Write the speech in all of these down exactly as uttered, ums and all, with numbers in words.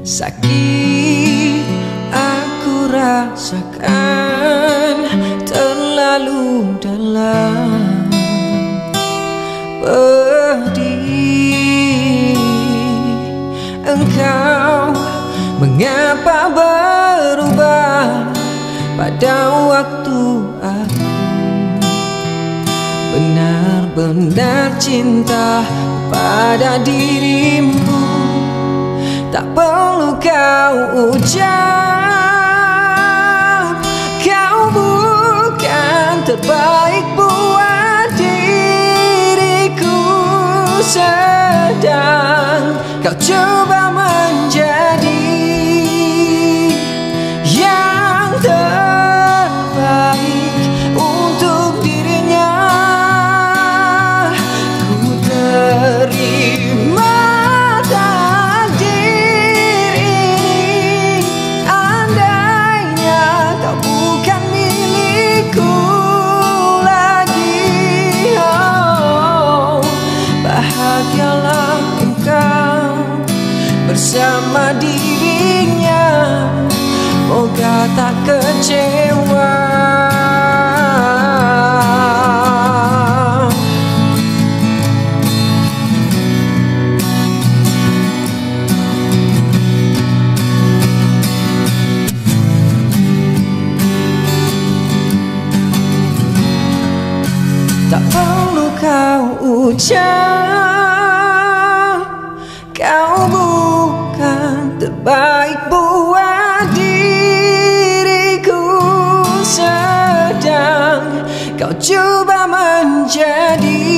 Sakit aku rasakan terlalu dalam, pedih. Engkau mengapa berubah pada waktu aku benar-benar cinta pada dirimu. Tak perlu kau ucap, kau bukan terbaik buat diriku. Sedang kau coba menjadi yang terbaik untuk dirinya. Ku terima bersama dirinya, moga tak kecewa. Tak perlu kau ucap, kau bukan terbaik buat diriku. Sedang kau coba menjadi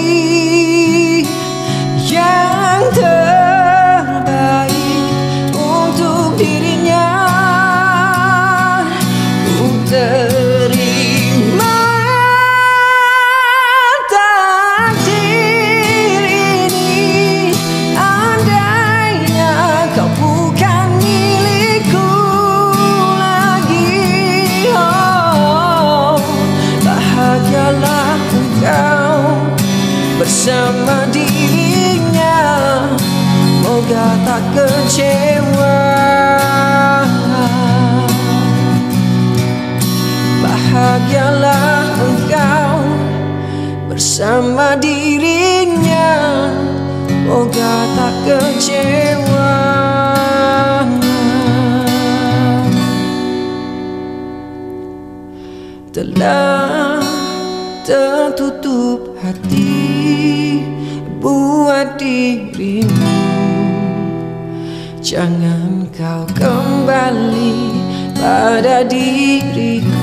yang terbaik untuk dirinya. Ku terima takdir ini, andainya kau bukan milikku lagi. Oh, bahagialah engkau bersama dirinya, moga tak kecewa. Bahagialah engkau bersama dirinya, moga tak kecewa. Telah tertutup hati buat dirimu, jangan kau kembali pada diriku.